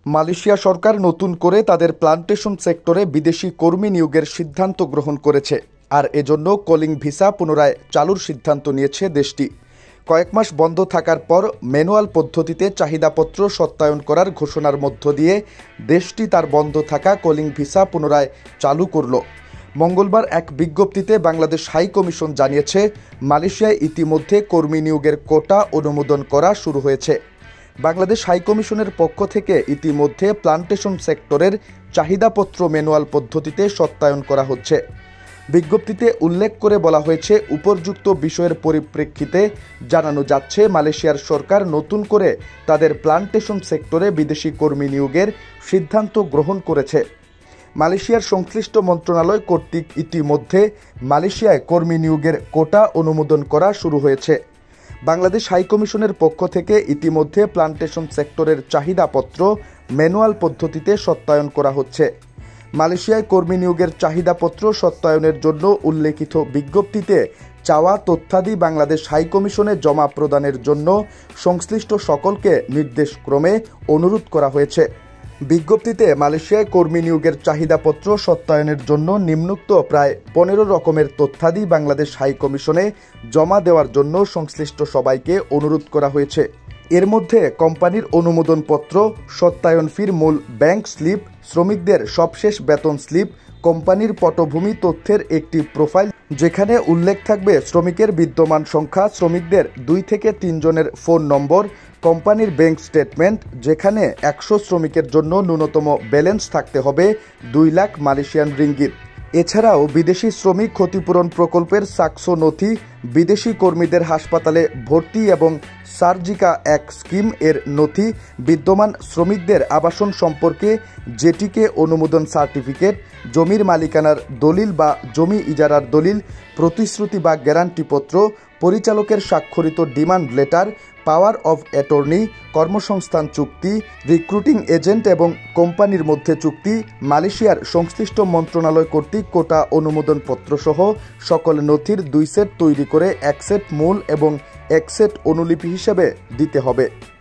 Malaysia সরকার নতুন করে তাদের প্লান্টেশন সেক্টরে বিদেশি কর্মী নিয়োগের সিদ্ধান্ত গ্রহণ করেছে, আর এজন্য কলিং ভিসা পুনরায় চালুর সিদ্ধান্ত নিয়েছে দেশটি। কয়েক মাস বন্ধ থাকার পর ম্যানুয়াল পদ্ধতিতে চাহিদাপত্র সত্যায়ন করার ঘোষণার মধ্য দিয়ে দেশটি তার বন্ধ থাকা কলিং ভিসা পুনরায় চালু করল। মঙ্গলবার এক বিজ্ঞপ্তিতে বাংলাদেশ হাই কমিশন জানিয়েছে, মালয়েশিয়ায় ইতিমধ্যে কর্মী নিয়োগের কোটা অনুমোদন করা শুরু হয়েছে। বাংলাদেশ হাইকমিশনের পক্ষ থেকে ইতিমধ্যে প্লান্টেশন সেক্টরের চাহিদাপত্র ম্যানুয়াল পদ্ধতিতে সত্যায়ন করা হচ্ছে। বিজ্ঞপ্তিতে উল্লেখ করে বলা হয়েছে, উপর্যুক্ত বিষয়ের পরিপ্রেক্ষিতে জানানো যাচ্ছে, মালয়েশিয়ার সরকার নতুন করে তাদের প্লান্টেশন সেক্টরে বিদেশি কর্মী নিয়োগের সিদ্ধান্ত গ্রহণ করেছে। মালয়েশিয়ার সংশ্লিষ্ট মন্ত্রণালয় কর্তৃক ইতিমধ্যে মালয়েশিয়ায় কর্মী নিয়োগের কোটা অনুমোদন করা শুরু হয়েছে। বাংলাদেশ হাইকমিশনের পক্ষ থেকে ইতিমধ্যে প্লান্টেশন সেক্টরের চাহিদাপত্র ম্যানুয়াল পদ্ধতিতে সত্যায়ন করা হচ্ছে। মালয়েশিয়ায় কর্মী নিয়োগের চাহিদাপত্র সত্যায়নের জন্য উল্লেখিত বিজ্ঞপ্তিতে চাওয়া তথ্যাদি বাংলাদেশ হাইকমিশনে জমা প্রদানের জন্য সংশ্লিষ্ট সকলকে নির্দেশক্রমে অনুরোধ করা হয়েছে। বিজ্ঞপ্তিতে মালয়েশিয়ায় কর্মী নিয়োগের চাহিদাপত্র সত্যায়নের জন্য নিম্নোক্ত প্রায় 15 রকমের তথ্যাদি বাংলাদেশ হাইকমিশনে জমা দেওয়ার জন্য সংশ্লিষ্ট সবাইকে অনুরোধ করা হয়েছে। এর মধ্যে কোম্পানির অনুমোদনপত্র, সত্যায়ন ফির মূল ব্যাংক স্লিপ, শ্রমিকদের সবশেষ বেতন স্লিপ, কোম্পানির পটভূমি তথ্যের একটি প্রোফাইল যেখানে উল্লেখ থাকবে শ্রমিকের বিদ্যমান সংখ্যা, শ্রমিকদের 2 থেকে 3 জনের ফোন নম্বর, কোম্পানির ব্যাংক স্টেটমেন্ট যেখানে 100 শ্রমিকের জন্য ন্যূনতম ব্যালেন্স থাকতে হবে 2 লাখ মালয়েশিয়ান রিঙ্গিত। এছাড়াও বিদেশি শ্রমিক ক্ষতিপূরণ প্রকল্পের সাকসো নথি, বিদেশি কর্মীদের হাসপাতালে ভর্তি এবং সার্জিকা এক স্কিম এর নথি, বিদ্যমান শ্রমিকদের আবাসন সম্পর্কে জেটিকে অনুমোদন সার্টিফিকেট, জমির মালিকানার দলিল বা জমি ইজারার দলিল, প্রতিশ্রুতি বা গ্যারান্টিপত্র, পরিচালকের স্বাক্ষরিত demand letter, power of attorney, কর্মসংস্থান চুক্তি, রিক্রুটিং এজেন্ট এবং কোম্পানির মধ্যে চুক্তি, মালয়েশিয়ার সংশ্লিষ্ট মন্ত্রণালয় কর্তৃক কোটা অনুমোদনপত্র সহ সকল নথির 2 সেট তৈরি করে 1 সেট মূল এবং 1 সেট অনুলিপি হিসেবে দিতে হবে।